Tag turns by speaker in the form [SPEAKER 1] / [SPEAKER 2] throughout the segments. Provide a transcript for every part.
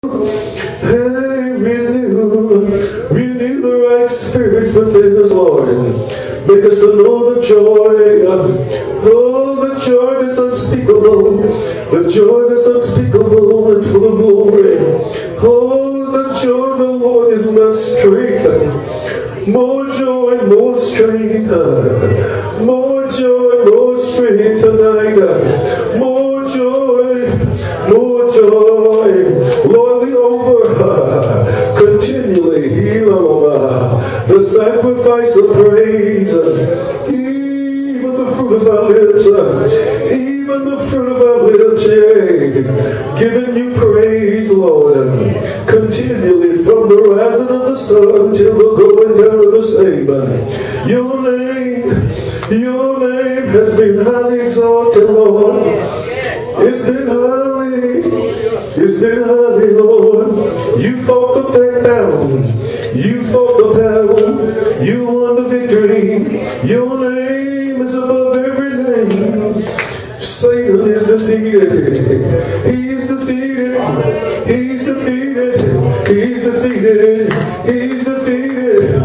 [SPEAKER 1] Hey, renew the right spirits within us, Lord. Make us to know the joy, the joy that's unspeakable, the joy that's unspeakable and full of glory. Oh, the joy of the Lord is my strength. More joy, more strength, more joy, more strength tonight. More joy, more joy. Lord, we offer continually the sacrifice of praise, even the fruit of our lips, even the fruit of our lips, yeah, giving you praise, Lord, continually from the rising of the sun till the going down of the same. Your name has been highly exalted, Lord. It's been highly, Lord. You fought the back down. You fought the battle. You won the victory. Your name is above every name. Satan is defeated. He's defeated. He's defeated. He's defeated. He's defeated.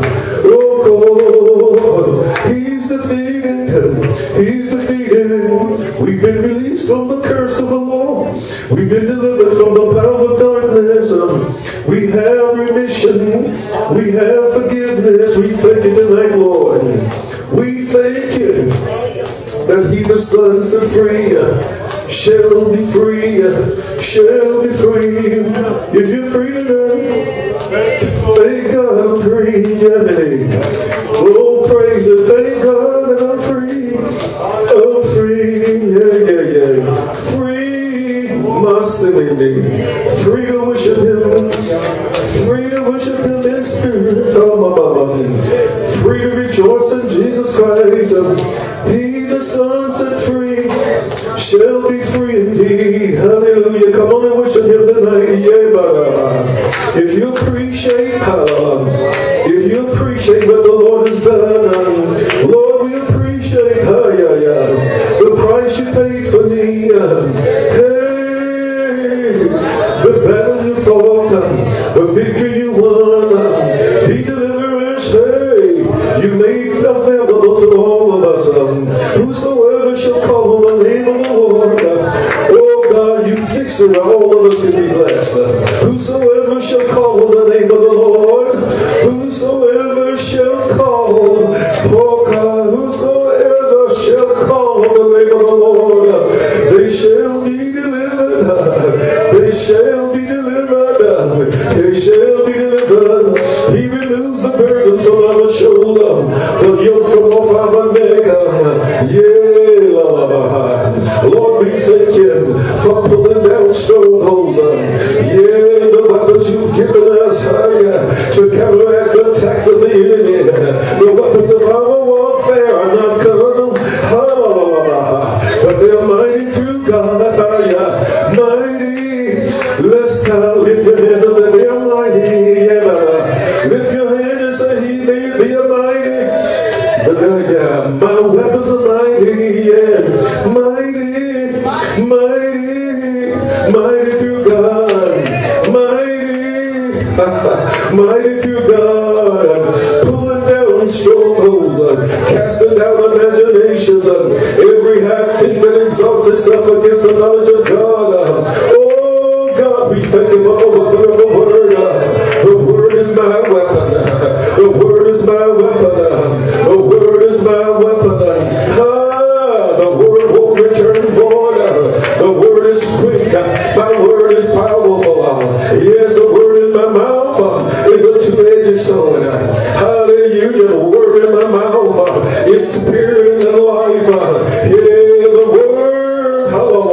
[SPEAKER 1] Oh God. He's defeated. He's defeated. We've been released from the curse of the law. We've been delivered from the power of darkness. We have remission. We have forgiveness. We thank you tonight, Lord. We thank you that he the Son set free shall be free. Shall be free. If you're free tonight, thank God I'm free. Oh, praise it. Thank God that I'm free. I'm free. Yeah. Free my sin. Free to worship him. Free to worship him in spirit. Free to rejoice in Jesus Christ. He the Son set free shall be free indeed. Hallelujah. Come on and worship him tonight. Yeah, if you appreciate what the Lord has done, Lord, we appreciate the price you paid for me. Hey, the battle you fought, the victory you won, the deliverance, hey, you made available to all of us. Whosoever shall call on the name of the Lord, oh God, you fix it where all of us can be blessed. Whosoever shall call on the name of the Lord, whosoever shall call, oh God, whosoever shall call on the name of the Lord, they shall be delivered. They shall be delivered. They shall be delivered. He removes the burdens from our shoulder, the yoke from off our neck. Yeah, Lord, we thank you for pulling down strongholds. Yeah, the weapons you've given us to counteract the attacks of the enemy. The weapons of our warfare are not carnal, but they are mighty through God. Mighty. Let's lift your hands and say they are mighty. Yeah. Lift your hands and say he may be a mighty. My weapons are mighty. Yeah. Mighty through God. Mighty through God. Pulling down strongholds, casting down imaginations, every high thing that exalts itself against the knowledge of God. Oh God, we thank you for the weapon of the word. The word is my weapon. The word is my weapon. The word is my weapon. The word won't return void. The word is quick. My word is powerful. Yes, the word in my mouth is a two-edged sword. Hallelujah. The word in my mouth is spirit and life. Yeah, the word.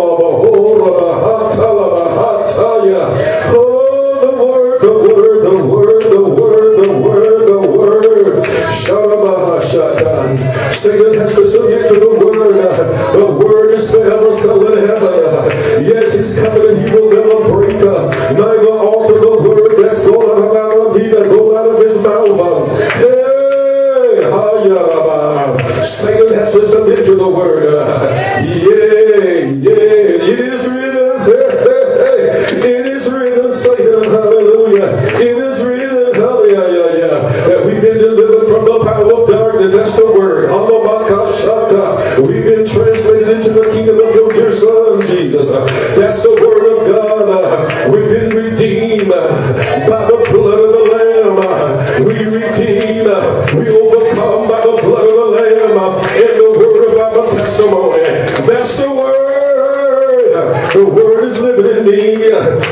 [SPEAKER 1] Satan has to submit to the word. The word is forever settled in heaven. Yes, he's coming and he will never break. Neither alter the word that's going out of his mouth. Hey, written, hallelujah. It is written, hallelujah, that we've been delivered from the power of darkness. That's the word. We've been translated into the kingdom of your dear Son, Jesus. That's the word of God. We've been redeemed by the blood of the Lamb. We redeem, we overcome by the blood of the Lamb and the word of our testimony. That's the word. The word is living in me.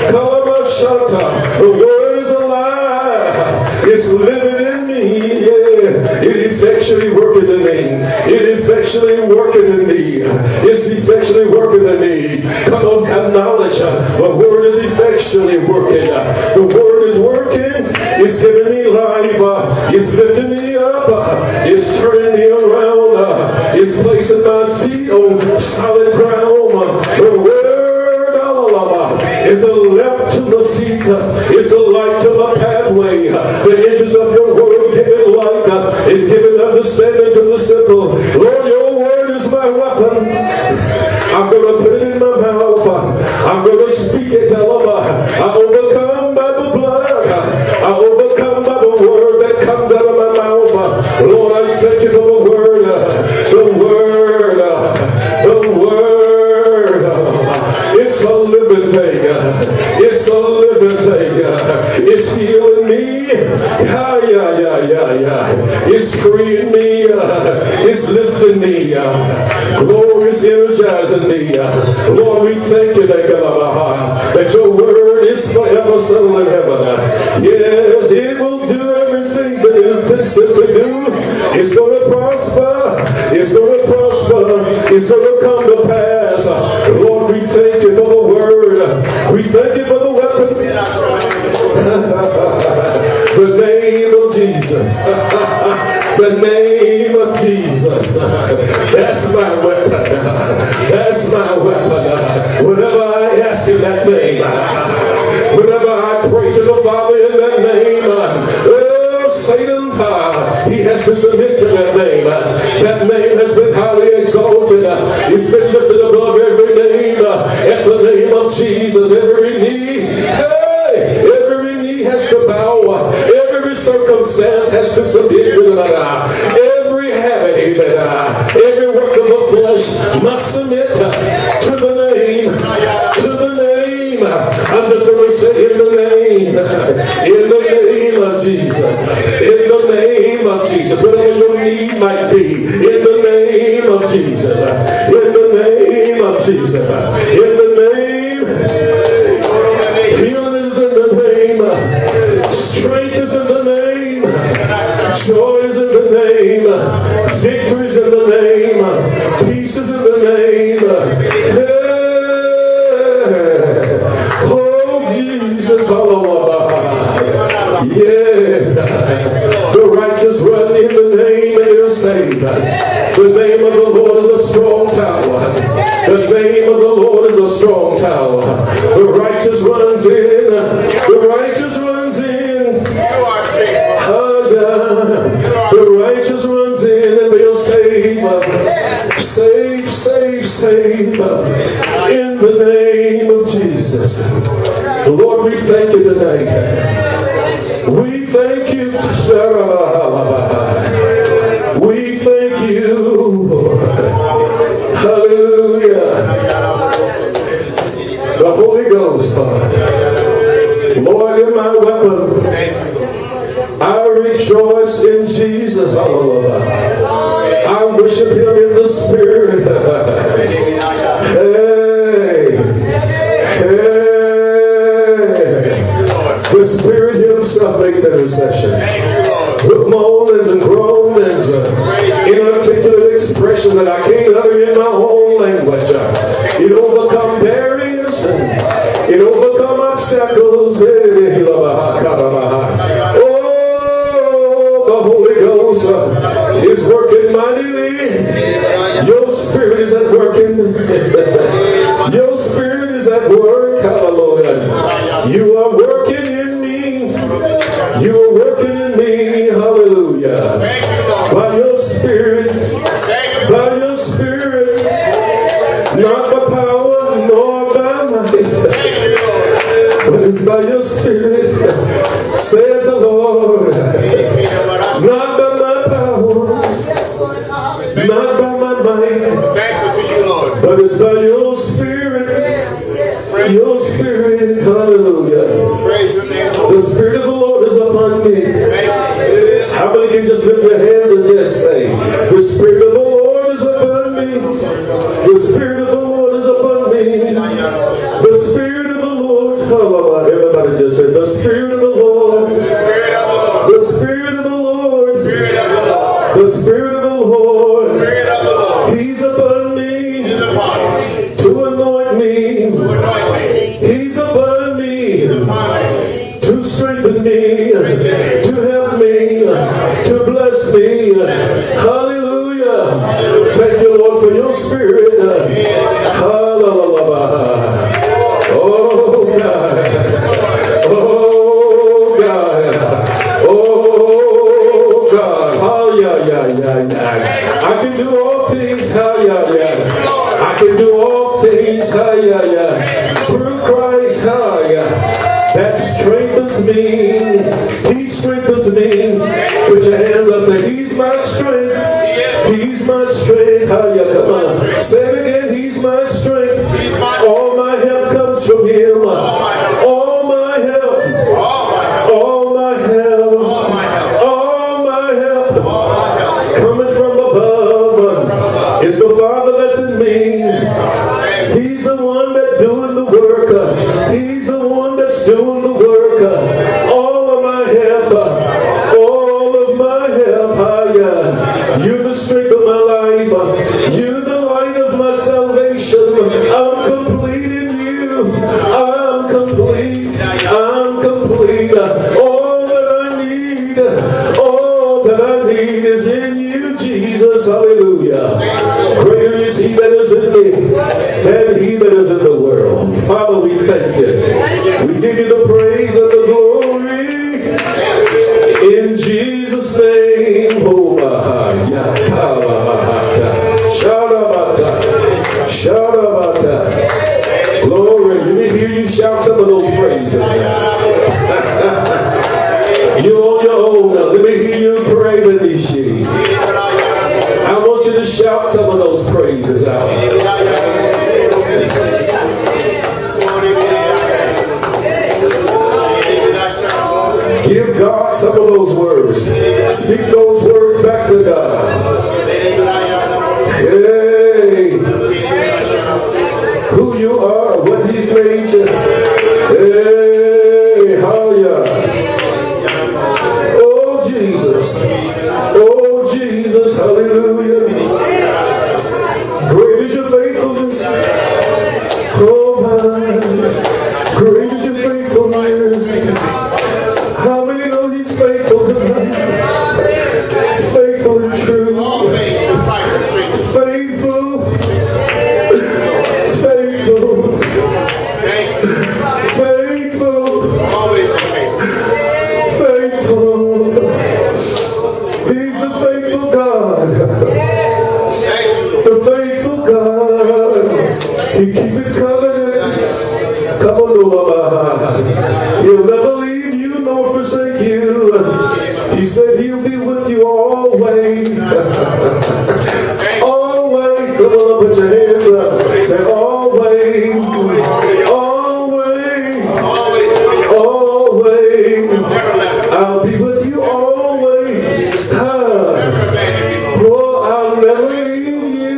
[SPEAKER 1] The word is alive. It's living in me. Yeah. It effectually worketh in me. It effectually worketh in me. It's effectually working in me. Come on, have knowledge. The word is effectually working. The word is working. It's giving me life. It's lifting me up. It's turning me around. It's placing my feet on solid ground. The word is a lamp to the feet. It's a light to the pathway. The edges of your word give it light. It gives understanding to the simple. Lord, your word is my weapon. I'm going to put it in my mouth. I'm going to speak it. I overcome by the blood. I overcome by the word that comes out of my mouth. Lord, I thank you for the word. The word. The word. It's a living thing. It's a living thing. It's healing me. It's freeing me. It's lifting me. Glory is energizing me. Lord, we thank you that your word is forever settled in heaven. Yes, it will do everything that it has been sent to do. It's going to prosper. It's going to prosper. It's going to come to pass. Lord, we thank you for the word. We thank you for the weapon. The name of Jesus. The name of Jesus. That's my weapon. That's my weapon. Whenever I ask in that name, whenever I pray to the Father in that name, Satan, he has to submit to that name. That name has been highly exalted. It's been lifted above every name. At the name of Jesus, every knee, every knee has to bow. Every circumstance has to submit to that. Every habit, amen. Every work of the flesh must submit to the name. To the name. I'm just going to say in the name. In the name of Jesus. In the name of Jesus. Whatever your need might be. In the name of Jesus. In the name of Jesus. In the name. Healing is in the name. Strength is in the name. Joy is in the name. Victory is in the name. Peace is in the name. Oh, Jesus. Yes. The righteous run in the name and they're saved. The name of the Lord is a strong tower. The name of the Lord is a strong tower. The righteous runs in. The righteous runs in. The righteous runs in and they'll save. Save, save, save. In the name of Jesus. Lord, we thank you tonight. We thank you. We thank you. Hallelujah. The Holy Ghost. Lord, you're my weapon. I rejoice in Jesus. I worship him in the Spirit. Hey. The Spirit himself makes intercession. With moanings and groanings, inarticulate expressions that I can't utter in my own language. It overcome barriers. It overcome obstacles. Oh, the Holy Ghost is working mightily. Your Spirit is at working. Your Spirit is at work. Hallelujah. You are working in me. You are working in me. Hallelujah. By your Spirit. By your Spirit. Not by power nor by might. But it's by by your Spirit, saith the Lord. Not by my power, not by my might, but it's by your Spirit. Your Spirit, hallelujah. The Spirit of the Lord is upon me. How many can just lift their hands and just say, the Spirit of the Lord is upon me. The Spirit of the Lord is upon me. The Spirit of the Lord. Everybody just say, the Spirit of the Lord. The Spirit of the Lord. The Spirit of the Lord. He's upon me to anoint me. He's upon me to strengthen me, to help me, to bless me. Hallelujah. Thank you, Lord, for your Spirit. Hallelujah. Oh, God. Oh, God. Oh, God. Oh, yeah. I can do all things. Yeah. I can do all things. Yeah. Through Christ. That strengthens me. He strengthens me. Put your hands up. Say, He's my strength. He's my strength. Come on. Say it again. He's my strength. All my help comes from Him. All my help. All my help. All my help. Coming from above. It's the Father that's in me. He's the one that's doing the work. He's the one that's doing the work. All of my help. All of my help. You're the strength of my life. You're the light of my salvation. I'm complete in you. I'm complete. I'm complete. All that I need is in you, Jesus. Hallelujah. Greater is He that is in me than he that is in the world. Father, we thank you. We give you the praise and the glory in Jesus' name. Glory. Let me hear you shout some of those praises now. You're on your own now. Let me hear you pray with these sheep. I want you to shout some of those praises out. Give God some of those words. Speak those words back to God. Hey, who you are, what He's made you. Hey, hallelujah. Oh, Jesus. Oh, Jesus. Hallelujah. Great is your faithfulness. Oh, my. Great is your faithfulness. How many know He's faithful tonight? Faithful and true. Faithful. Faithful. Faithful. Faithful. He's the faithful God. The faithful God. He keepeth covenant. Come on, He'll never leave you nor forsake you. He said He'll be with you always. Always. Come on, put your hands up. Say always. Always. Always. I'll be with you always. Oh, I'll never leave you.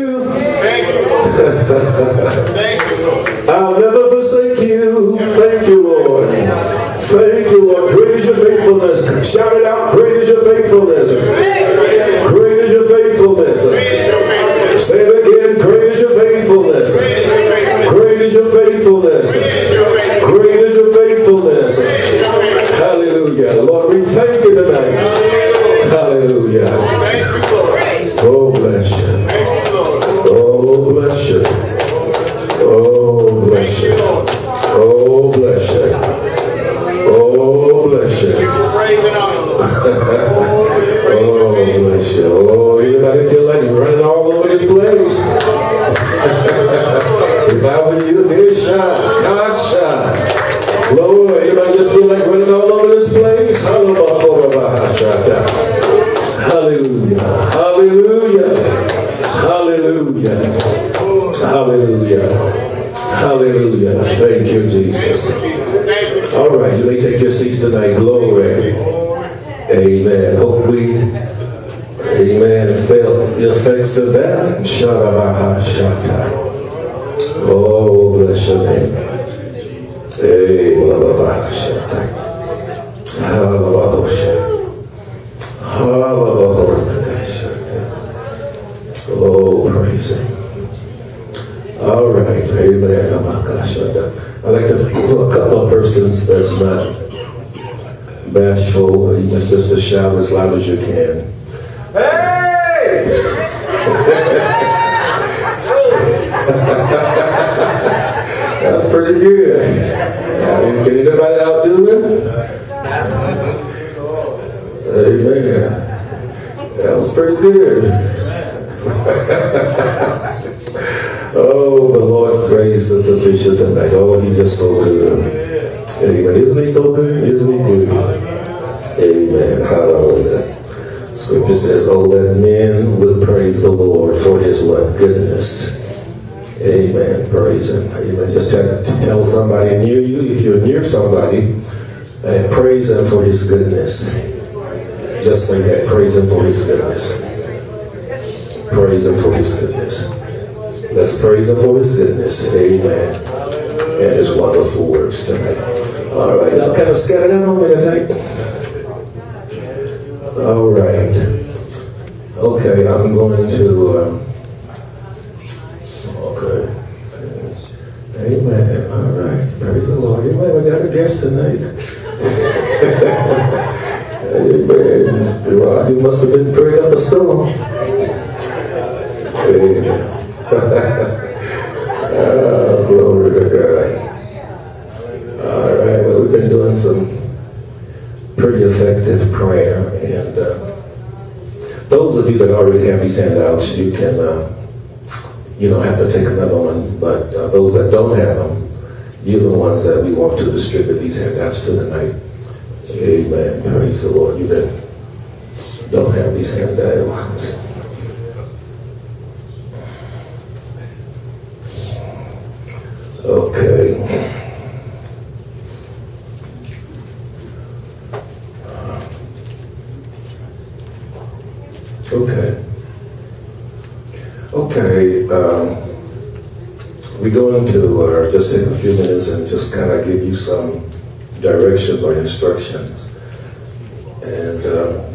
[SPEAKER 1] I'll never forsake you. Thank you, Lord. Thank you, Lord. Great is your faithfulness. Shout it out. Great is your faithfulness. Great is your faithfulness. Say it again. Great is your faithfulness. Great is your faithfulness. Great is your faithfulness. Hallelujah. Lord, we thank you tonight. Hallelujah. Oh, bless you. Oh, bless you. Oh, bless you. Oh, bless you. Oh, bless you. Oh, bless you. Oh, anybody feel like you're running all over this place? If I were you, this shot, gosh, shot. Lord, everybody healing all over this place. Hallelujah. Hallelujah. Hallelujah. Hallelujah. Hallelujah. Thank you, Jesus. All right, you may take your seats tonight. Glory. Amen. Hope we, amen, felt the effects of that. Oh, bless your name. Oh, praise him. All right, amen. I'd like to thank a couple of persons that's not bashful, even just to shout as loud as you can. Hey! That's pretty good. Can anybody outdo him? Amen. That was pretty good. Oh, the Lord's grace is sufficient tonight. Oh, he's just so good. Amen. Isn't he so good? Isn't he good? Amen. Hallelujah. Scripture says, oh, that men would praise the Lord for his what? Goodness. Amen. Praise him. Amen. Just tell somebody near you, if you're near somebody, and praise him for his goodness. Just say that. Praise him for his goodness. Praise him for his goodness. Let's praise him for his goodness. Amen. And his wonderful works tonight. All right. Now kind of scatter that on me tonight. All right. Okay. I'm going to... okay. Amen. All right. Praise the Lord. Amen. We got a guest tonight. Amen. Well, you must have been prayed up a storm. Amen. Oh, glory to God. All right, well, we've been doing some pretty effective prayer, and those of you that already have these handouts, you can, you don't have to take another one, but those that don't have them, you're the ones that we want to distribute these handouts to tonight. Amen. Praise the Lord. You that don't have these handouts. Okay. Okay. We're going to just take a few minutes and just kind of give you some directions or instructions. And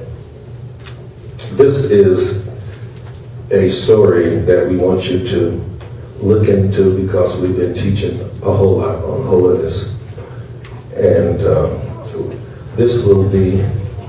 [SPEAKER 1] this is a story that we want you to look into because we've been teaching a whole lot on holiness. And this will be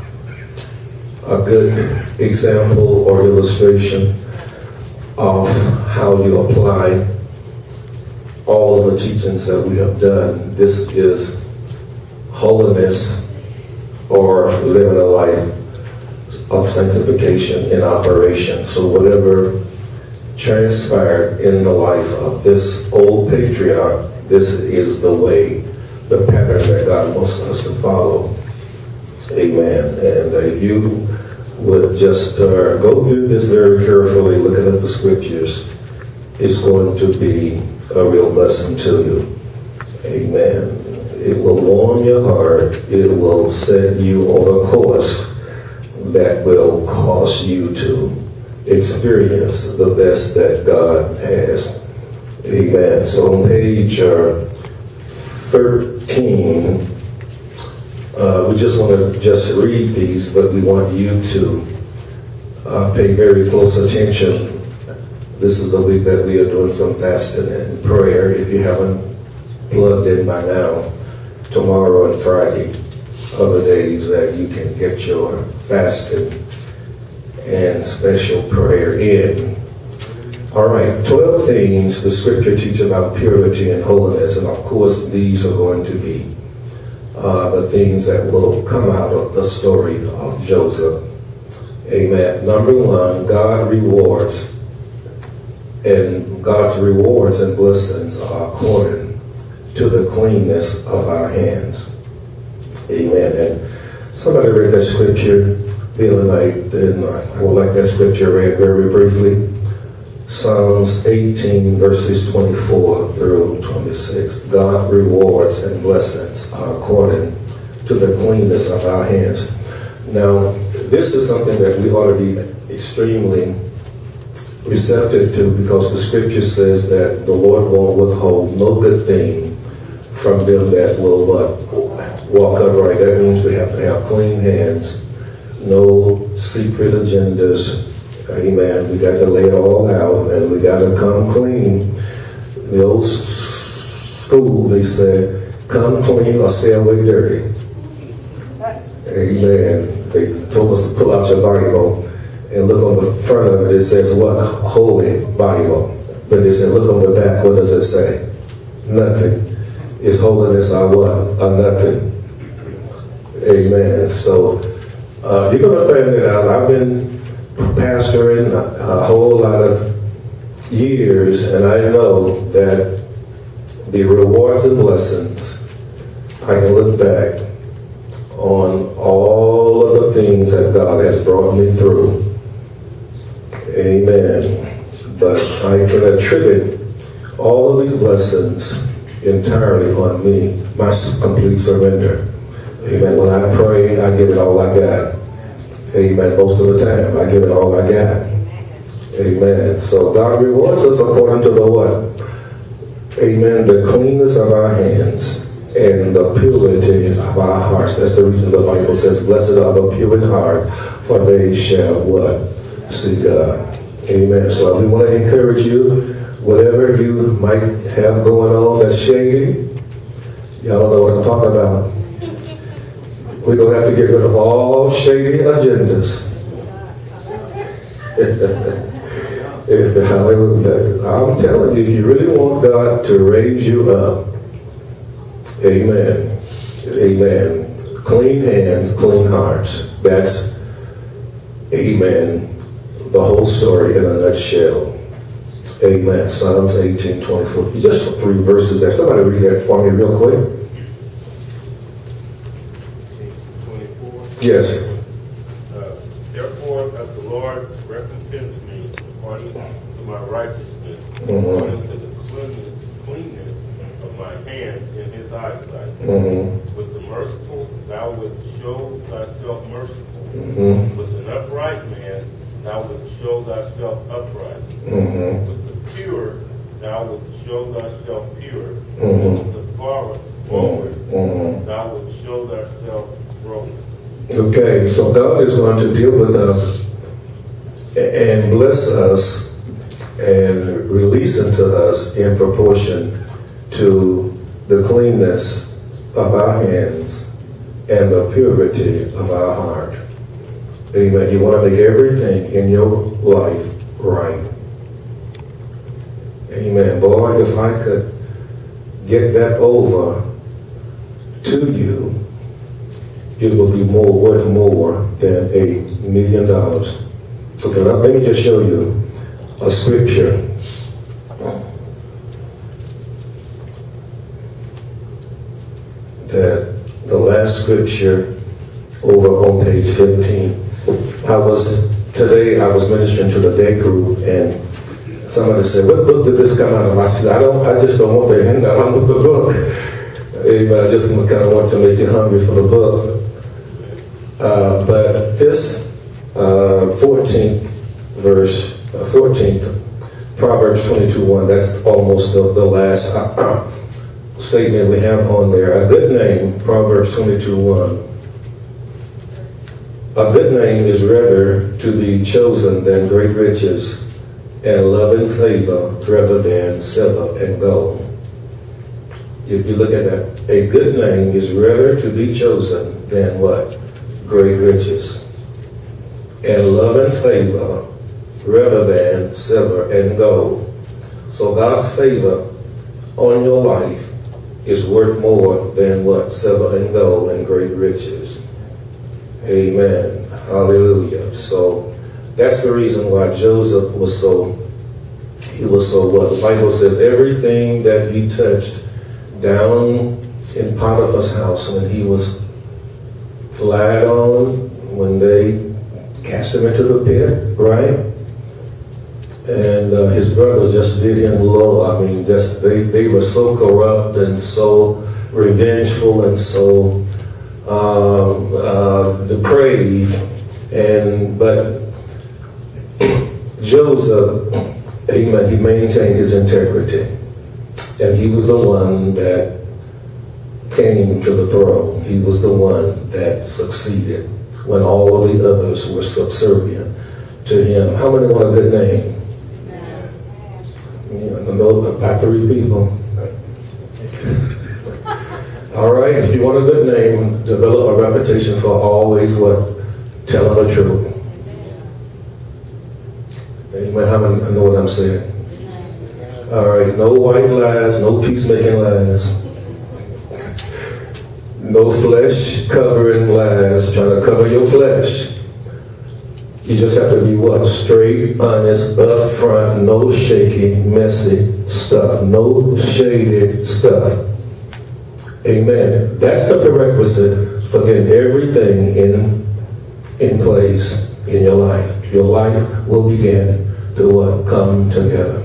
[SPEAKER 1] a good example or illustration of how you apply all of the teachings that we have done. This is holiness or living a life of sanctification in operation. So whatever transpired in the life of this old patriarch, this is the way, the pattern that God wants us to follow. Amen. And if you would just go through this very carefully, looking at the scriptures, it's going to be a real blessing to you. Amen. It will warm your heart. It will set you on a course that will cause you to experience the best that God has. Amen. So on page 13, we just want to just read these, but we want you to pay very close attention. This is the week that we are doing some fasting and prayer. If you haven't plugged in by now, tomorrow and Friday are the days that you can get your fasting and special prayer in. All right, 12 things the scripture teaches about purity and holiness, and of course these are going to be the things that will come out of the story of Joseph. Amen. Number one, God rewards, and God's rewards and blessings are according to the cleanness of our hands. Amen. And somebody read that scripture the other night, and I would like that scripture read very briefly. Psalms 18, verses 24 through 26. God rewards and blessings are according to the cleanness of our hands. Now, this is something that we ought to be extremely receptive to, because the scripture says that the Lord won't withhold no good thing from them that will walk upright. That means we have to have clean hands, no secret agendas. Amen. We got to lay it all out, and we got to come clean. In the old school, they said, come clean or stay away dirty. Amen. They told us to pull out your Bible and look on the front of it. It says what? Holy Bible. But they said, look on the back. What does it say? Nothing. Is holiness our what? Or nothing. Amen. So you're going to find that out. I've been pastoring a whole lot of years, and I know that the rewards and blessings, I can look back on all of the things that God has brought me through. Amen. But I can attribute all of these blessings entirely on me, my complete surrender. Amen. When I pray, I give it all I got. Amen. Most of the time, I give it all I got. Amen. So God rewards us according to the what? Amen. The cleanness of our hands and the purity of our hearts. That's the reason the Bible says, blessed are the pure in heart, for they shall what? See God. Amen. So we want to encourage you, whatever you might have going on that's shady, y'all don't know what I'm talking about. We're going to have to get rid of all shady agendas. Hallelujah. I'm telling you, if you really want God to raise you up, amen, amen, clean hands, clean hearts. That's, amen, the whole story in a nutshell. Amen. Psalms 18, 24. Just 3 verses there. Somebody read that for me real quick. Yes.
[SPEAKER 2] Therefore, as the Lord recompense me according to my righteousness, according to the cleanness of my hands in his eyesight. With the merciful, thou wilt show thyself merciful. With an upright man, thou wilt show thyself upright. With the pure, thou wilt show thyself pure. With the forward, thou wilt show thyself broken.
[SPEAKER 1] Okay, so God is going to deal with us and bless us and release into us in proportion to the cleanness of our hands and the purity of our heart. Amen. You want to make everything in your life right. Amen. Boy, if I could get that over to you, it will be worth more than $1 million. So let me just show you a scripture. That the last scripture over on page 15. Today I was ministering to the day group, and somebody said, what book did this come out of? I said, I just don't want the handout with the book. I just kind of want to make you hungry for the book. But this 14th verse, 14th, Proverbs 22:1, that's almost the last statement we have on there. A good name, Proverbs 22:1. A good name is rather to be chosen than great riches, and love and favor rather than silver and gold. If you look at that, a good name is rather to be chosen than what? Great riches, and love and favor rather than silver and gold. So God's favor on your life is worth more than what? Silver and gold and great riches. Amen. Hallelujah. So that's the reason why Joseph was so what? The Bible says everything that he touched down in Potiphar's house when he was lied on when they cast him into the pit, right? And his brothers just did him low. I mean, just they were so corrupt and so revengeful and so depraved. But Joseph, amen, he maintained his integrity. And he was the one that came to the throne. He was the one that succeeded when all of the others were subservient to him. How many want a good name? I know about 3 people. All right, if you want a good name, develop a reputation for always what? Telling the truth. Amen. How many know what I'm saying? All right, no white lies, no peacemaking lies. No flesh covering lies, trying to cover your flesh. You just have to be what? Straight, honest, upfront, no shaky, messy stuff. No shaded stuff. Amen. That's the prerequisite for getting everything in place in your life. Your life will begin to what? Come together.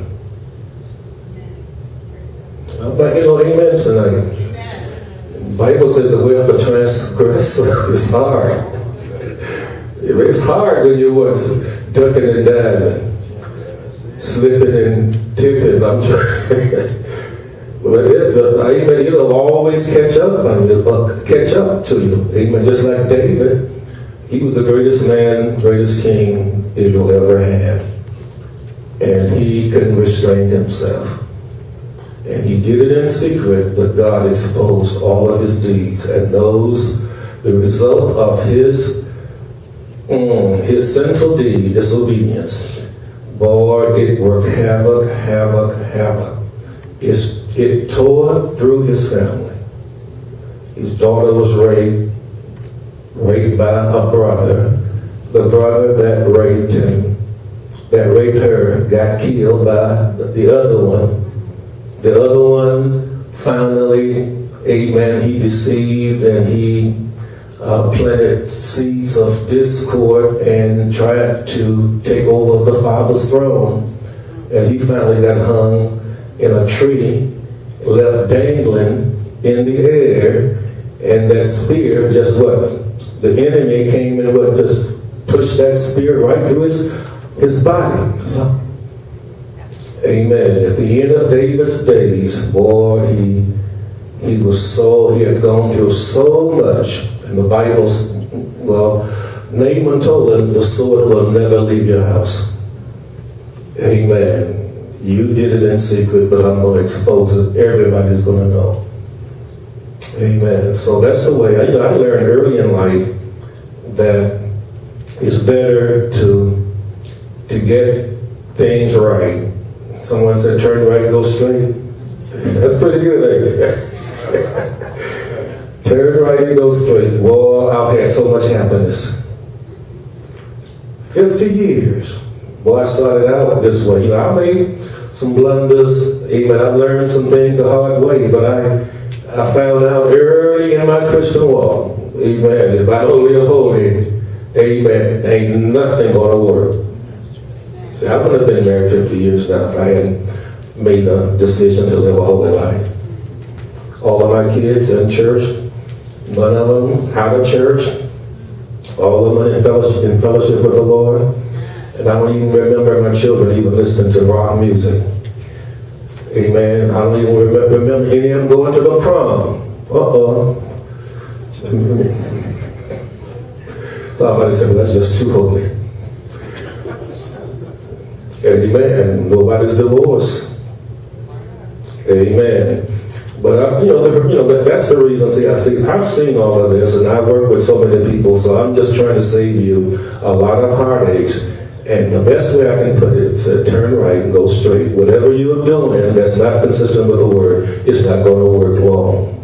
[SPEAKER 1] But amen tonight. The Bible says the way of a transgressor is hard. It's hard when you're ducking and diving, slipping and tipping. I'm trying. But amen, it'll always catch up to you. Amen. Just like David, he was the greatest man, greatest king Israel ever had. And he couldn't restrain himself. And he did it in secret, but God exposed all of his deeds. And the result of his sinful deed, disobedience, boy, it worked havoc. It tore through his family. His daughter was raped by her brother. The brother that raped her, got killed by the other one. The other one, finally, amen, he deceived and he planted seeds of discord and tried to take over the father's throne. And he finally got hung in a tree, left dangling in the air, and that spear just the enemy came and just pushed that spear right through his body. So, amen. At the end of David's days, boy, he had gone through so much. And the Bible's, Naaman told him, the sword will never leave your house. Amen. You did it in secret, but I'm going to expose it. Everybody's going to know. Amen. So that's the way. I learned early in life that it's better to get things right. Someone said, turn right, go straight. That's pretty good, ain't it? Turn right and go straight. Boy, I've had so much happiness. 50 years. Boy, I started out this way. I made some blunders. Amen. I learned some things the hard way, but I found out early in my Christian walk, amen, if I don't live holy, amen, ain't nothing going to work. See, I wouldn't have been married 50 years now if I hadn't made a decision to live a holy life. All of my kids in church, none of them out of church, all of them in fellowship with the Lord. And I don't even remember my children even listening to rock music. Amen. I don't even remember any of them going to the prom. Somebody said, well, that's just too holy. Amen. Nobody's divorced. Amen. But that's the reason. I've seen all of this, and I work with so many people. So I'm just trying to save you a lot of heartaches. And the best way I can put it is to turn right and go straight. Whatever you're doing that's not consistent with the word, it's not going to work long.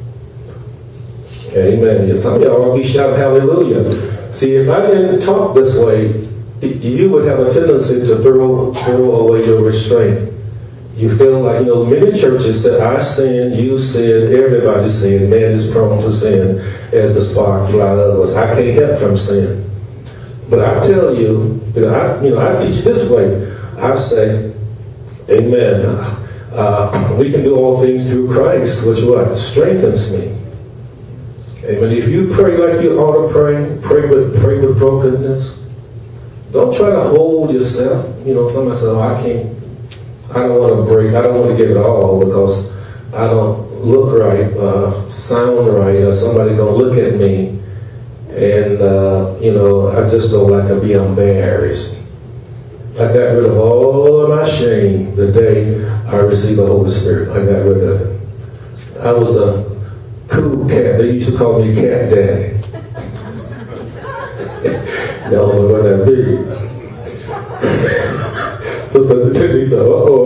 [SPEAKER 1] Amen. Some of y'all will be shouting hallelujah. See, if I didn't talk this way, you would have a tendency to throw away your restraint. You feel like, many churches say, I sin, you sin, everybody sin, man is prone to sin as the spark fly upwards. I can't help from sin. But I tell you, I teach this way. I say, amen, we can do all things through Christ, which what? Strengthens me. Amen. If you pray like you ought to pray with brokenness. Don't try to hold yourself. Somebody says, I don't want to break, I don't want to give it all because I don't look right, sound right, or somebody gonna look at me, and I just don't like to be embarrassed. I got rid of all of my shame the day I received the Holy Spirit. I got rid of it. I was the cool cat. They used to call me Cat Daddy. Y'all don't know what that means. Sister Tiffany said,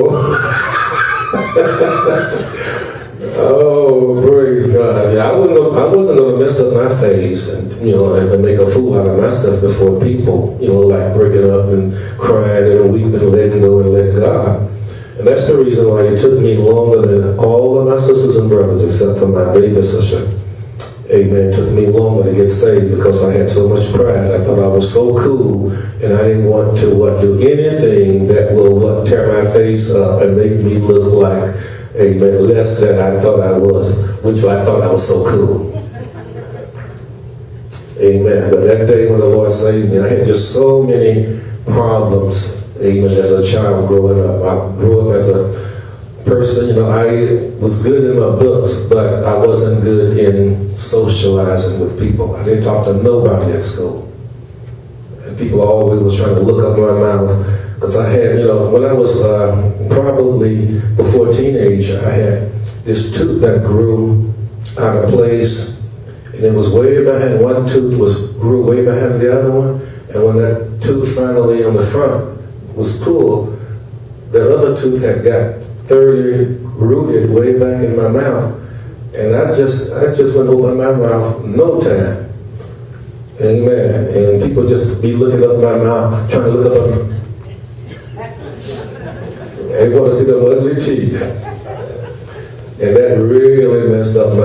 [SPEAKER 1] oh, praise God. Yeah, I wasn't going to mess up my face and, and make a fool out of myself before people, like breaking up and crying and weeping and letting go and let God. And that's the reason why it took me longer than all of my sisters and brothers, except for my baby sister. Amen. It took me longer to get saved because I had so much pride. I thought I was so cool, and I didn't want to do anything that will tear my face up and make me look like, amen, less than I thought I was, which I thought I was so cool. Amen. But that day when the Lord saved me, I had just so many problems, amen, as a child growing up. I grew up as a person, I was good in my books, but I wasn't good in socializing with people. I didn't talk to nobody at school. And people always was trying to look up my mouth. Because I had, when I was probably before teenage, I had this tooth that grew out of place. And it was way behind, one tooth grew way behind the other one. And when that tooth finally on the front was pulled, the other tooth had got thoroughly rooted way back in my mouth, and I just went over my mouth no time. Amen. And people just be looking up my mouth, trying to look up at me. They want to see the ugly teeth, and that really messed up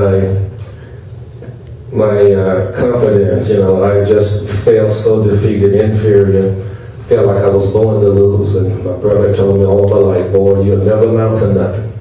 [SPEAKER 1] my confidence. I just felt so defeated, inferior. Felt like I was born to lose, and my brother told me all my life, boy, you'll never amount to nothing.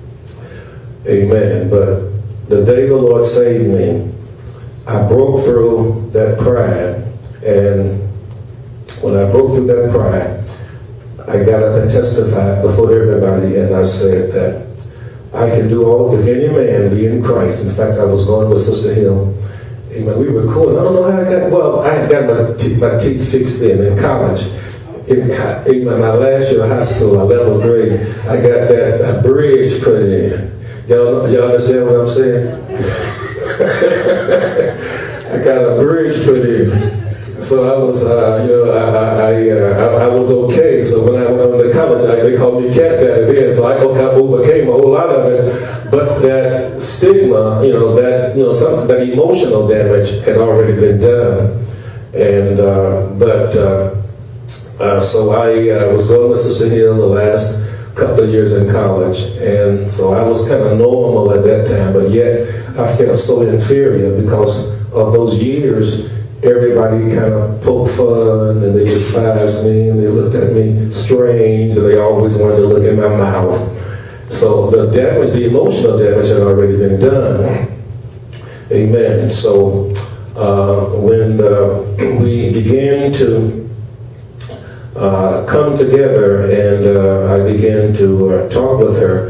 [SPEAKER 1] Amen. But the day the Lord saved me, I broke through that pride, and when I broke through that pride, I got up and testified before everybody, and I said that I can do all, if any man be in Christ. In fact, I was going with Sister Hill. Amen. We were cool. I don't know how I had got my teeth fixed in college. In my last year of high school, my 11th grade, I got that bridge put in. Y'all understand what I'm saying? I got a bridge put in. So I was, I was okay. So when I went to college, they called me Cat Daddy then. So I overcame a whole lot of it. But that stigma, something, that emotional damage had already been done. And so I was going with Sister Hill the last couple of years in college, and so I was kind of normal at that time, but yet I felt so inferior because of those years. Everybody kind of poked fun, and they despised me, and they looked at me strange, and they always wanted to look in my mouth. So the damage, the emotional damage had already been done. Amen. So when we began to come together, and I began to talk with her,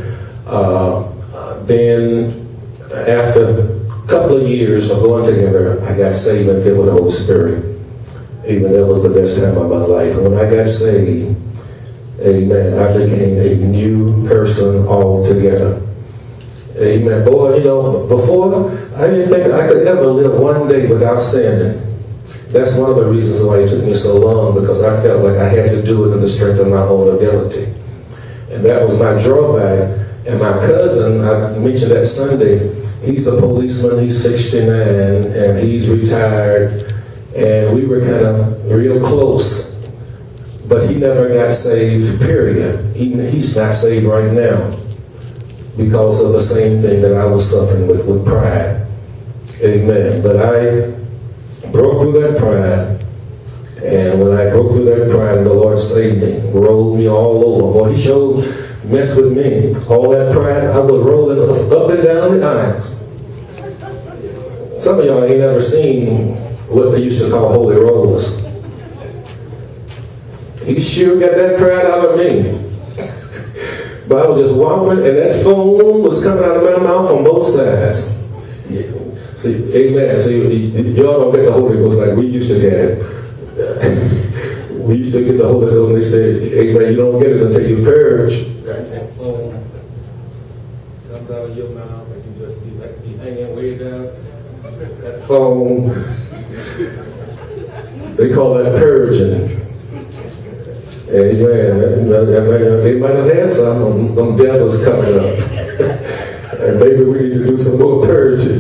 [SPEAKER 1] then after a couple of years of going together, I got saved and filled with the Holy Spirit. Amen. That was the best time of my life. And when I got saved, amen, I became a new person altogether. Amen. Boy, before, I didn't think I could ever live one day without sinning. That's one of the reasons why it took me so long, because I felt like I had to do it in the strength of my own ability. And that was my drawback. And my cousin, I mentioned that Sunday, he's a policeman, he's 69, and he's retired. And we were kind of real close.
[SPEAKER 3] but he never got saved, period. He's not saved right now because of the same thing that I was suffering with pride. Amen. But I broke through that pride, and when I broke through that pride, the Lord saved me, rolled me all over. Boy, he showed mess with me. All that pride, I was rolling up and down the aisles. Some of y'all ain't ever seen what they used to call holy rollers. He sure got that pride out of me. But I was just wobbling, and that foam was coming out of my mouth on both sides. See, amen. See, y'all don't get the Holy Ghost like we used to get it. We used to get the Holy Ghost, and they said, amen, you don't get it until you purge. That foam comes out of your mouth, and you just be hanging way down. That foam, they call that purging. Amen. They might have had some them devils coming up. And maybe we need to do some more purging.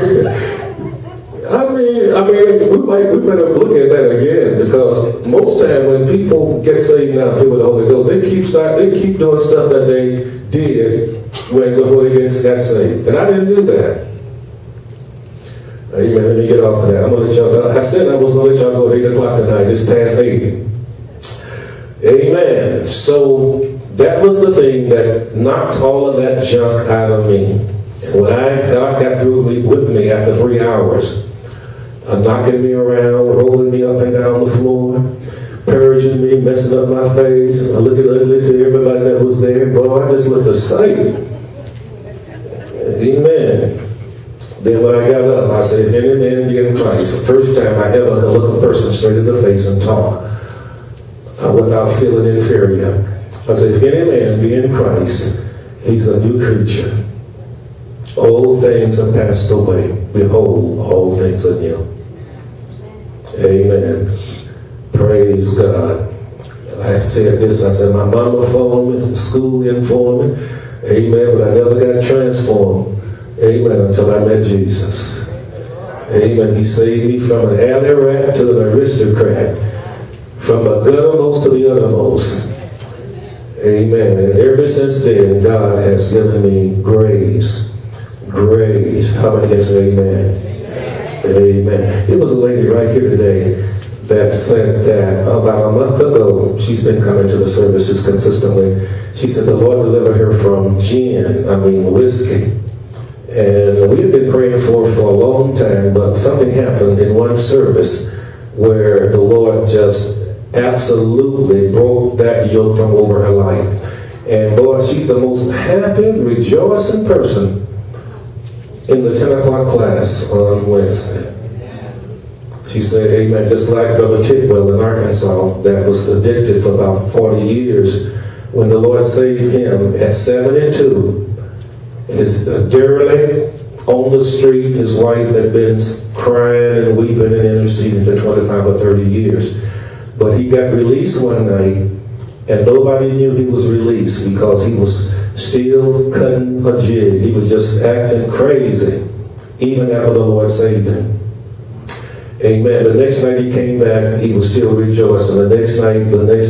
[SPEAKER 3] I mean, we better look at that again, because most time when people get saved now, filled with the Holy Ghost, they keep doing stuff that they did before they got saved. And I didn't do that. Amen. Let me get off of that. I'm gonna let y'all go. I said I was gonna let y'all go at 8 o'clock tonight. It's past 8. Amen. So that was the thing that knocked all of that junk out of me. And when God got through with me after 3 hours, knocking me around, rolling me up and down the floor, purging me, messing up my face, looking ugly to everybody that was there. Boy, I just looked a sight. Amen. Then when I got up, I said, if any man be in Christ, the first time I ever could look a person straight in the face and talk without feeling inferior. I said, if any man be in Christ, he's a new creature. Old things have passed away. Behold, all things are new. Amen. Praise God. I said this, I said, my mama phoned me, school informed me. Amen, but I never got transformed. Amen, until I met Jesus. Amen. He saved me from an alley rat to an aristocrat. From the guttermost to the uttermost. Amen. And ever since then, God has given me grace. Grace. How many can say amen? Amen. There was a lady right here today that said that about a month ago, she's been coming to the services consistently. She said the Lord delivered her from whiskey. And we had been praying for a long time, but something happened in one service where the Lord just absolutely broke that yoke from over her life. And boy, she's the most happy, rejoicing person in the 10 o'clock class on Wednesday. She said, amen, just like Brother Tidwell in Arkansas that was addicted for about 40 years. When the Lord saved him at 72, his derelict on the street, his wife had been crying and weeping and interceding for 25 or 30 years. But he got released one night, and nobody knew he was released because he was still cutting a jig. He was just acting crazy, even after the Lord saved him. Amen. The next night he came back, he was still rejoicing. The next night,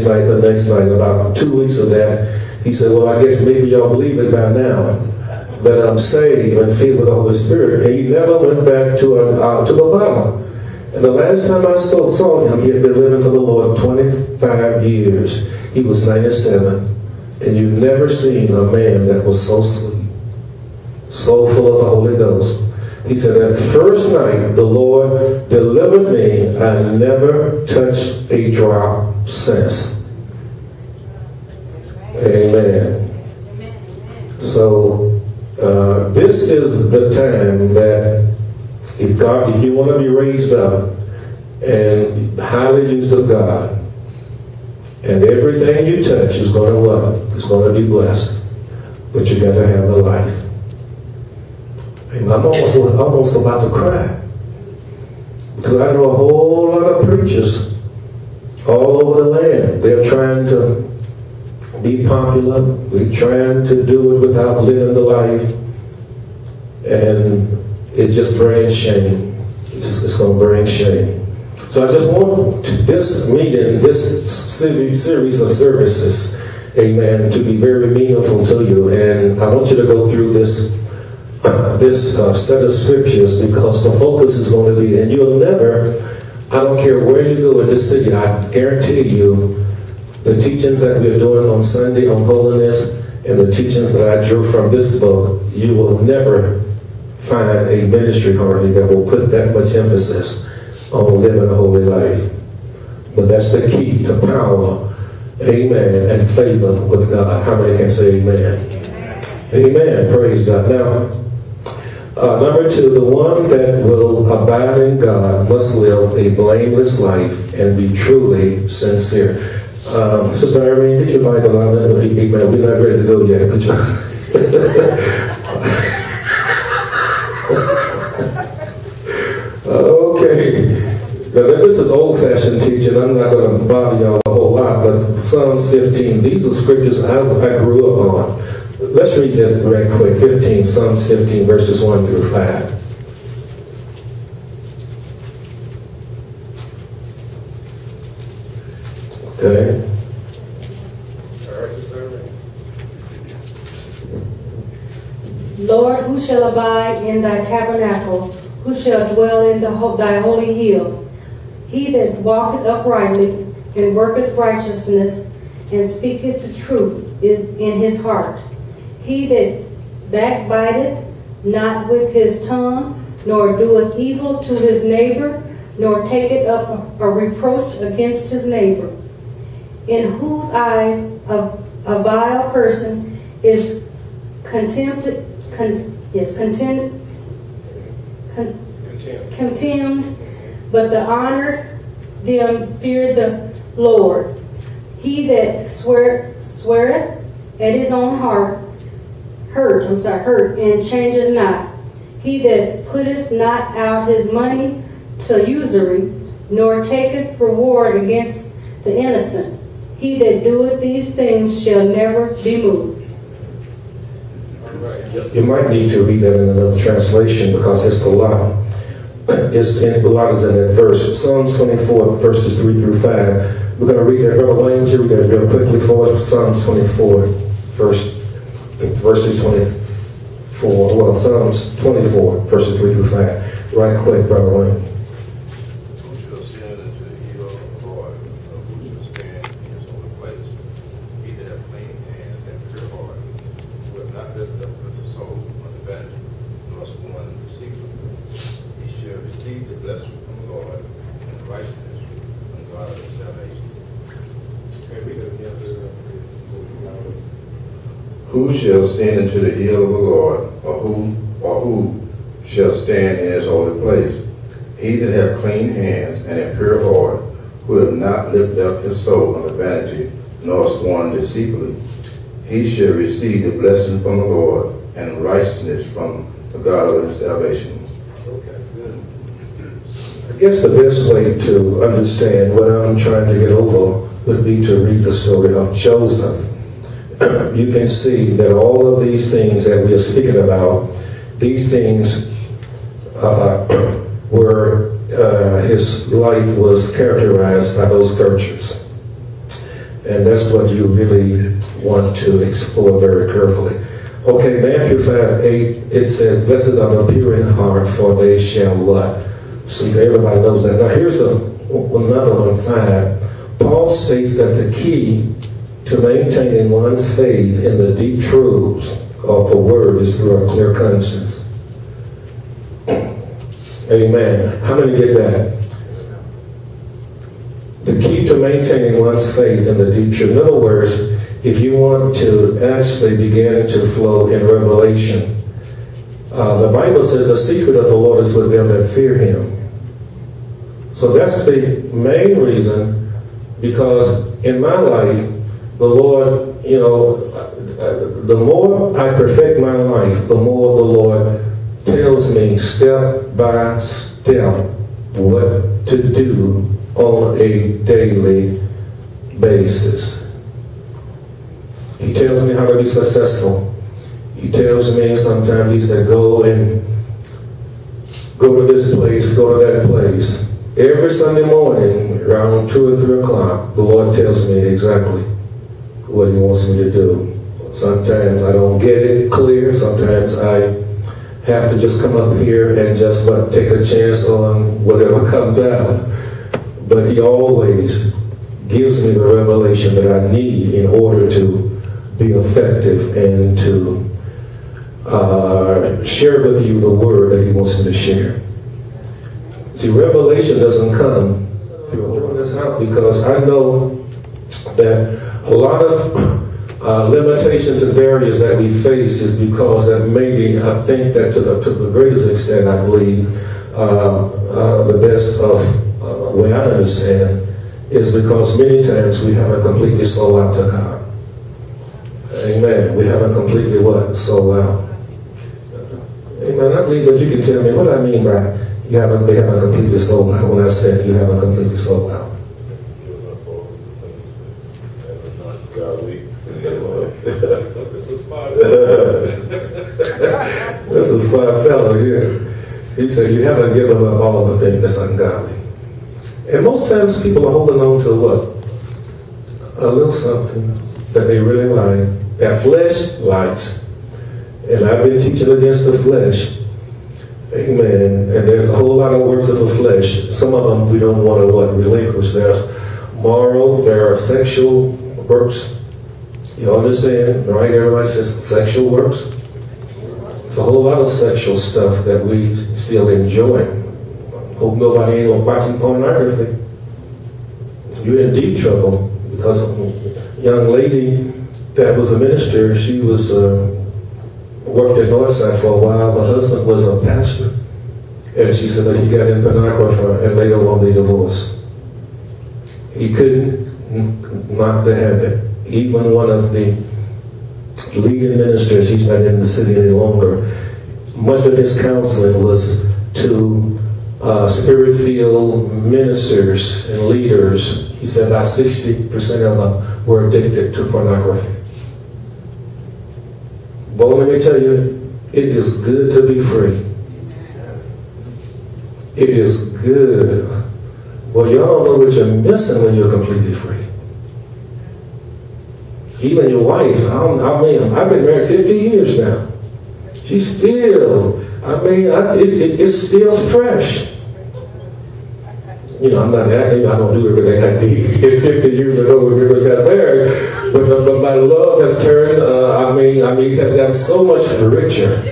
[SPEAKER 3] about 2 weeks of that, he said, well, I guess maybe y'all believe it by now, that I'm saved and filled with the Holy Spirit. And he never went back to the bottle. And the last time I saw him, he had been living for the Lord 25 years. He was 97. And you've never seen a man that was so sweet, so full of the Holy Ghost. He said, that first night the Lord delivered me, I never touched a drop since. Amen. So, this is the time that if you want to be raised up and highly used of God, and everything you touch is going to what? It's going to be blessed. But you got to have the life. And I'm almost about to cry. Because I know a whole lot of preachers all over the land. They're trying to be popular. They're trying to do it without living the life. And it just brings shame. It's going to bring shame. So I just want this meeting, this series of services, amen, to be very meaningful to you. And I want you to go through this set of scriptures, because the focus is going to be, and you'll never, I don't care where you go in this city, I guarantee you, the teachings that we're doing on Sunday on holiness and the teachings that I drew from this book, you will never find a ministry hardly that will put that much emphasis on living a holy life. But that's the key to power, amen, and favor with God. How many can say amen? Amen. Praise God. Now, number 2, the one that will abide in God must live a blameless life and be truly sincere. Sister Irene, get your Bible out. Amen. We're not ready to go yet. Could you? Okay. Now, this is old-fashioned teaching. I'm not going to bother y'all a whole lot, but Psalms 15, these are scriptures I grew up on. Let's read that right quick. 15, Psalms 15, verses 1 through 5. Okay.
[SPEAKER 4] Lord, who shall abide in thy tabernacle? Who shall dwell in thy holy hill? He that walketh uprightly and worketh righteousness and speaketh the truth is in his heart. He that backbiteth not with his tongue, nor doeth evil to his neighbor, nor taketh up a reproach against his neighbor, in whose eyes a vile person is contemned, but the honored them fear the Lord. He that sweareth at his own hurt, and changeth not. He that putteth not out his money to usury, nor taketh reward against the innocent. He that doeth these things shall never be moved.
[SPEAKER 3] You might need to read that in another translation, because it's a lot. A lot is in that verse. Psalms 24, verses 3 through 5. We're going to read that. Brother Williams, you read that real quickly for us. Psalms 24, verses 24. Well, Psalms 24, verses 3 through 5. Right quick, Brother Williams.
[SPEAKER 5] Who shall ascend into the hill of the Lord? Who shall stand in his holy place? He that hath clean hands and pure heart, who hath not lifted up his soul unto vanity, nor sworn deceitfully. He shall receive the blessing from the Lord and righteousness from God of his salvation. Who shall ascend into the hill of the Lord, or who shall stand in his holy place? He that hath clean hands and a pure heart, who hath not lifted up his soul unto vanity, nor sworn deceitfully. He shall receive the blessing from the Lord and righteousness from the God of his salvation.
[SPEAKER 3] Okay, good. I guess the best way to understand what I'm trying to get over would be to read the story of Joseph. You can see that all of these things that we are speaking about, these things were, his life was characterized by those virtues. And that's what you really want to explore very carefully. Okay, Matthew 5:8, it says, blessed are the pure in heart, for they shall what? See, everybody knows that. Now here's another one, 5. Paul states that the key to maintaining one's faith in the deep truths of the Word is through a clear conscience. Amen. How many get that? The key to maintaining one's faith in the deep truth. In other words, if you want to actually begin to flow in revelation, the Bible says the secret of the Lord is with them that fear Him. So that's the main reason, because in my life, the Lord, the more I perfect my life, the more the Lord tells me step by step what to do on a daily basis. He tells me how to be successful. He tells me sometimes, he said, go to this place, go to that place. every Sunday morning around 2 or 3 o'clock, the Lord tells me exactly what He wants me to do. Sometimes I don't get it clear. Sometimes I have to just come up here and just take a chance on whatever comes out. But He always gives me the revelation that I need in order to be effective and to share with you the word that He wants me to share. See, revelation doesn't come through this house, because I know that a lot of limitations and barriers that we face is because that maybe, I think that to the greatest extent, I believe, the best of the way I understand, is because many times we haven't completely sold out to God. Amen. We haven't completely what? Sold out. Amen. I believe that you can tell me what I mean by they haven't completely sold out when I said you haven't completely sold out. This is a smart fellow here. He said you haven't given up all the things that's ungodly. And most times people are holding on to what? A little something that they really like, that flesh likes. And I've been teaching against the flesh. Amen. And there's a whole lot of works of the flesh. Some of them we don't want to relinquish. There's moral, there are sexual works. You understand, right? Everybody says sexual works. There's a whole lot of sexual stuff that we still enjoy. Hope nobody ain't watching pornography. You're in deep trouble, because a young lady that was a minister, she was worked at Northside for a while. The husband was a pastor, and she said that he got in pornography, and later on they divorced. He couldn't knock the habit. Even one of the leading ministers, he's not in the city any longer, much of his counseling was to spirit-filled ministers and leaders. He said about 60% of them were addicted to pornography. But let me tell you, it is good to be free. It is good. Well, y'all don't know what you're missing when you're completely free. Even your wife, I've been married 50 years now. She's still, it's still fresh. You know, I'm not acting, I don't do everything I did 50 years ago when we first got married, but my love has turned, it has gotten so much richer.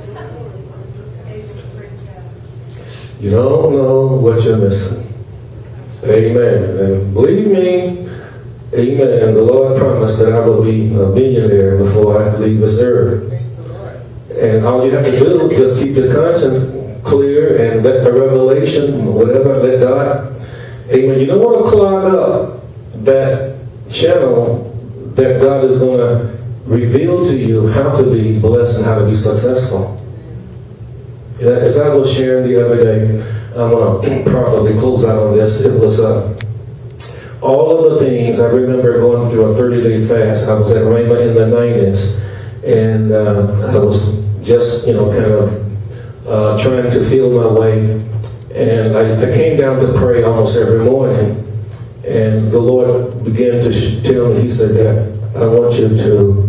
[SPEAKER 3] You don't know what you're missing. Amen. And believe me, amen, the Lord promised that I will be a millionaire before I leave this earth. And all you have to do is just keep your conscience clear and let the revelation, whatever, let God, amen. You don't want to clog up that channel that God is going to reveal to you how to be blessed and how to be successful. As I was sharing the other day, I'm going to probably close out on this. It was all of the things. I remember going through a 30-day fast. I was at Rhema in the 90s, and I was just, kind of trying to feel my way. And I came down to pray almost every morning, and the Lord began to tell me, He said that I want you to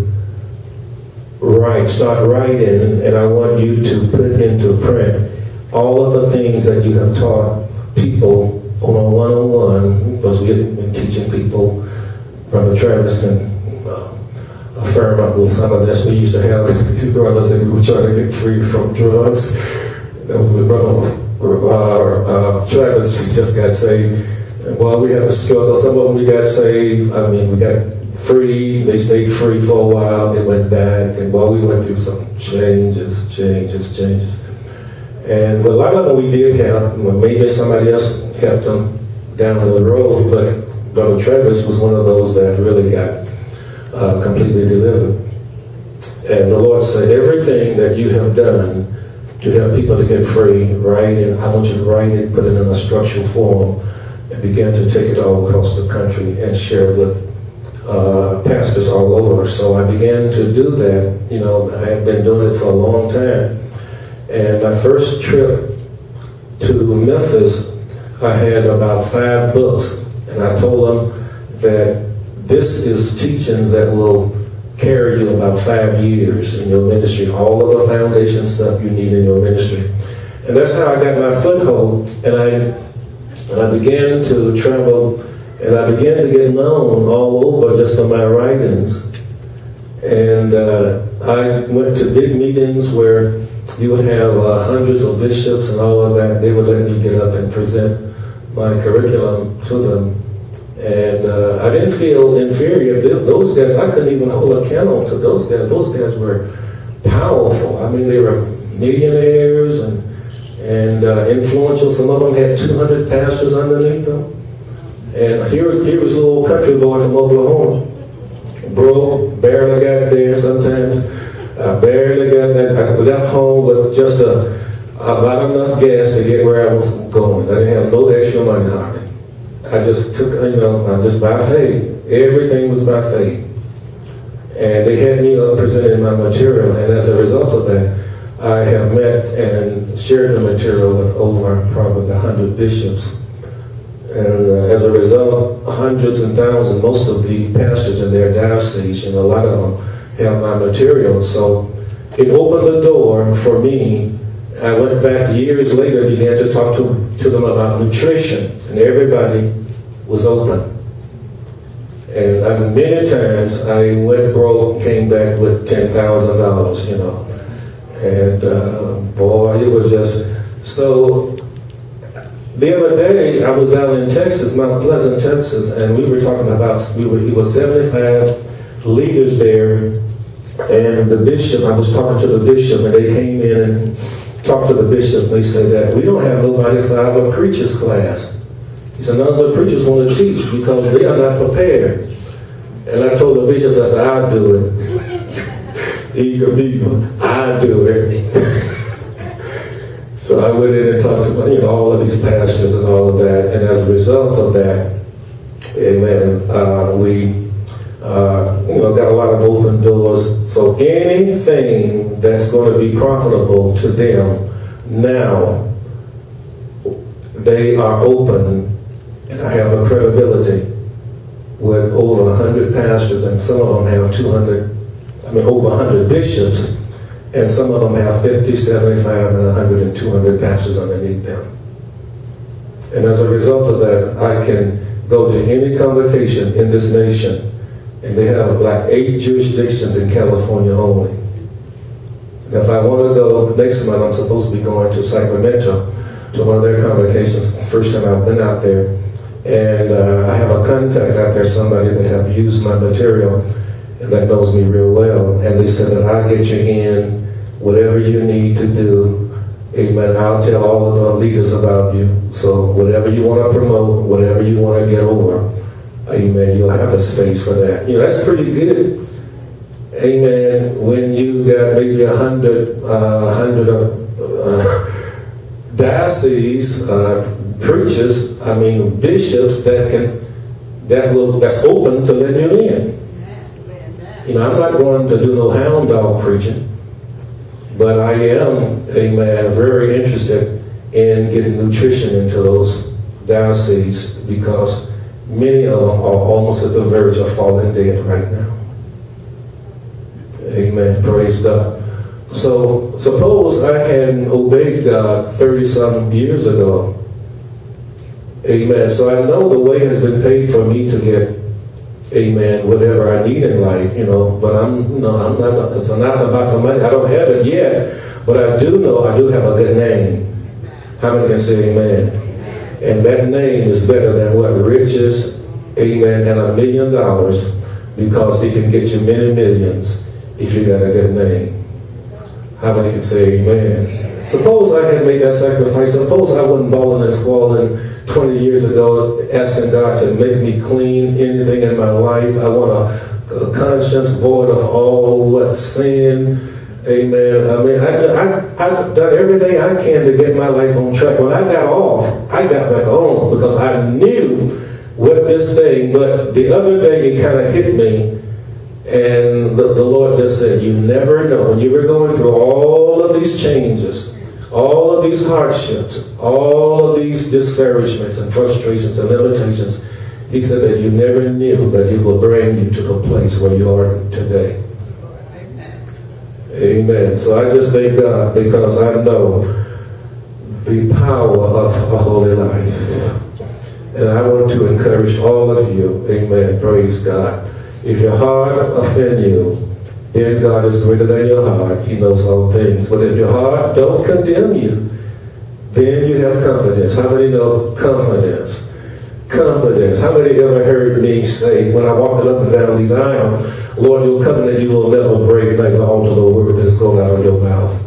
[SPEAKER 3] start writing, and I want you to put into print all of the things that you have taught people on a one-on-one, because we had been teaching people. Brother Travis can affirm with some of this. We used to have these brothers that we were trying to get free from drugs. That was with Brother Travis just got saved. And while we had a struggle, some of them we got saved. We got free. They stayed free for a while. They went back. And while we went through some changes. And a lot of them we did help. Maybe somebody else helped them down the road, but Brother Travis was one of those that really got completely delivered. And the Lord said, everything that you have done to help people to get free, write it. I want you to write it, put it in a structural form, and begin to take it all across the country and share it with pastors all over. So I began to do that. I had been doing it for a long time. And my first trip to Memphis, I had about 5 books, and I told them that this is teachings that will carry you about 5 years in your ministry, all of the foundation stuff you need in your ministry. And that's how I got my foothold, and I began to travel, and I began to get known all over just on my writings. And I went to big meetings where you would have hundreds of bishops and all of that. They would let me get up and present my curriculum to them. And I didn't feel inferior. Those guys, I couldn't even hold a candle to those guys. Those guys were powerful. I mean, they were millionaires and influential. Some of them had 200 pastors underneath them. And here was a little country boy from Oklahoma. Broke, barely got there sometimes. Barely got there. I left home with just about enough gas to get where I was going. I didn't have no extra money on it. I just took, just by faith. Everything was by faith. And they had me up presenting my material. And as a result of that, I have met and shared the material with over probably 100 bishops. And as a result, hundreds and thousands, most of the pastors in their diocese, and a lot of them have my material. So it opened the door for me. I went back years later, began to talk to them about nutrition, and everybody was open. And many times I went broke, came back with $10,000, And boy, it was just so. The other day, I was down in Texas, Mount Pleasant, Texas, and we were talking about, it was 75 leaders there, and the bishop, I was talking to the bishop, and they came in and talked to the bishop, and they said that we don't have nobody for our preachers class. He said, none of the preachers want to teach because they are not prepared. And I told the bishops, I said, I'll do it. Eager people, I'll do it. So I went in and talked to all of these pastors and all of that, and as a result of that, amen, we got a lot of open doors. So anything that's going to be profitable to them now, they are open, and I have a credibility with over 100 pastors, and some of them have over 100 bishops. And some of them have 50, 75, and 100 and 200 pastors underneath them. And as a result of that, I can go to any convocation in this nation, and they have like 8 jurisdictions in California only. And if I want to go, next month I'm supposed to be going to Sacramento to one of their convocations, the first time I've been out there. And I have a contact out there, somebody that have used my material and that knows me real well. And they said that I'll get you in whatever you need to do. Amen. I'll tell all of the leaders about you. So whatever you want to promote, whatever you want to get over, amen, you'll have the space for that. That's pretty good. Amen. When you got maybe 100 dioceses, preachers, bishops that's open to let you in. I'm not going to do no hound dog preaching, but I am, amen, very interested in getting nutrition into those dioceses because many of them are almost at the verge of falling dead right now. Amen. Praise God. So suppose I hadn't obeyed God 30-some years ago. Amen. So I know the way has been paid for me to get, amen, whatever I need in life, but I'm not, it's not about the money. I don't have it yet, but I do know I do have a good name. How many can say amen? And that name is better than what? Riches, amen, and $1 million, because it can get you many millions if you got a good name. How many can say amen? Suppose I had made that sacrifice. Suppose I wasn't bawling and squalling 20 years ago, asking God to make me clean anything in my life. I want a conscience void of all sin. Amen. I've done everything I can to get my life on track. When I got off, I got back on because I knew what this thing, but the other day it kind of hit me, and the Lord just said, you never know. When you were going through all of these changes, all of these hardships, all of these discouragements and frustrations and limitations, he said that you never knew that he will bring you to the place where you are today. Amen. So I just thank God because I know the power of a holy life. And I want to encourage all of you, amen, praise God. If your heart offend you, then God is greater than your heart. He knows all things. But if your heart don't condemn you, then you have confidence. How many know confidence? Confidence. How many ever heard me say, when I walk up and down these aisles, Lord, your covenant you will never break, like the altar the word that's going out of your mouth.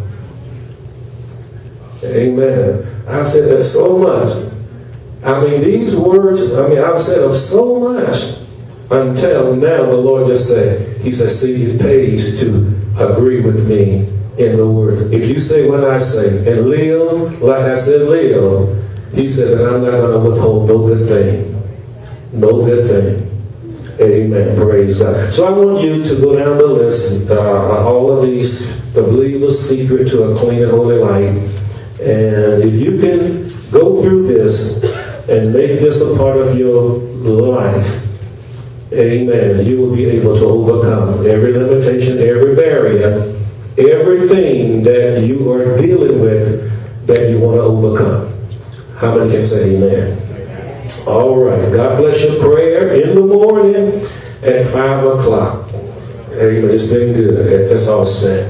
[SPEAKER 3] Amen. I've said that so much. I mean, these words, I've said them so much until now the Lord just said, he said, see, it pays to agree with me in the words. If you say what I say and live like I said live, he said that I'm not going to withhold no good thing. No good thing. Amen. Praise God. So I want you to go down the list, all of these, the believer's secret to a clean and holy life. And if you can go through this and make this a part of your life, amen, you will be able to overcome every limitation, every barrier, everything that you are dealing with that you want to overcome. How many can say amen? All right. God bless your prayer in the morning at 5 o'clock. Amen. It's been good. That's all said.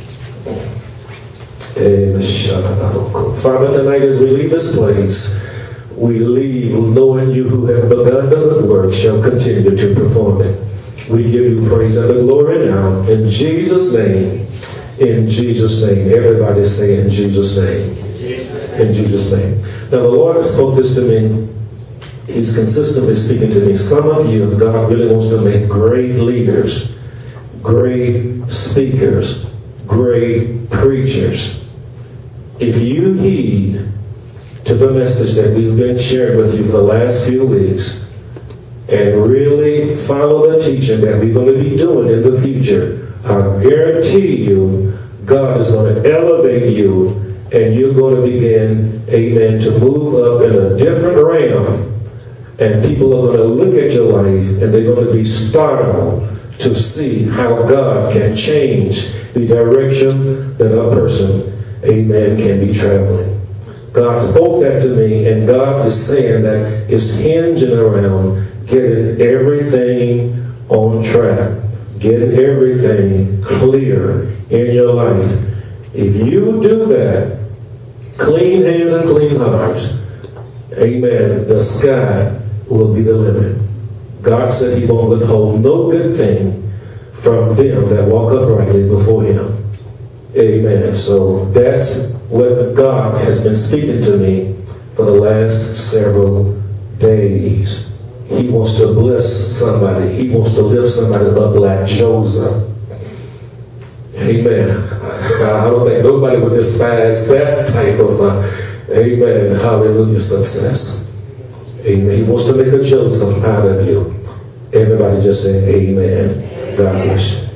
[SPEAKER 3] Amen. Father, tonight as we leave this place, we leave knowing you who have begun the good work shall continue to perform it. We give you praise and the glory now. In Jesus' name. In Jesus' name. Everybody say in Jesus' name. In Jesus' name. Now the Lord spoke this to me. He's consistently speaking to me. Some of you, God really wants to make great leaders, great speakers, great preachers. If you heed to the message that we've been sharing with you for the last few weeks and really follow the teaching that we're going to be doing in the future, I guarantee you God is going to elevate you and you're going to begin, amen, to move up in a different realm. And people are going to look at your life and they're going to be startled to see how God can change the direction that a person, amen, can be traveling. God spoke that to me, and God is saying that it's hinging around getting everything on track, getting everything clear in your life. If you do that, clean hands and clean hearts, amen, the sky will be the limit. God said he won't withhold no good thing from them that walk uprightly before him. Amen. So that's what God has been speaking to me for the last several days. He wants to bless somebody. He wants to lift somebody up like Joseph. Amen. I don't think nobody would despise that type of, amen, hallelujah, success. Amen. He wants to make a Joseph out of you. Everybody just say amen. God bless you.